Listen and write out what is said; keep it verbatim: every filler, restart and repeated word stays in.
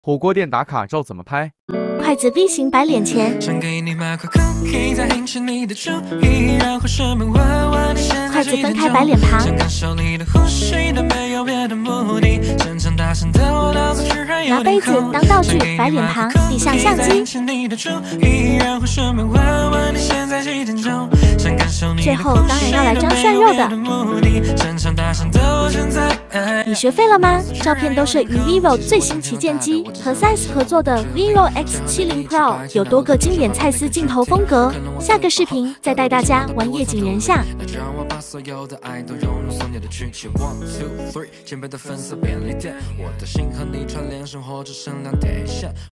火锅店打卡照怎么拍？ 筷子 V 型摆脸前，筷子分开摆脸旁，拿杯子当道具摆脸旁，递向相机，最后当然要来张涮肉的。你学废了吗？照片都是与 vivo 最新旗舰机和 Zeiss 合作的 vivo X 七十 Pro， 有多个经典蔡司镜头风格。下个视频再带大家玩夜景人像。 让我把所有的爱都融入所有的曲线 one two three， 简单的粉色便利店，我的心和你串联，生活只剩两点一线。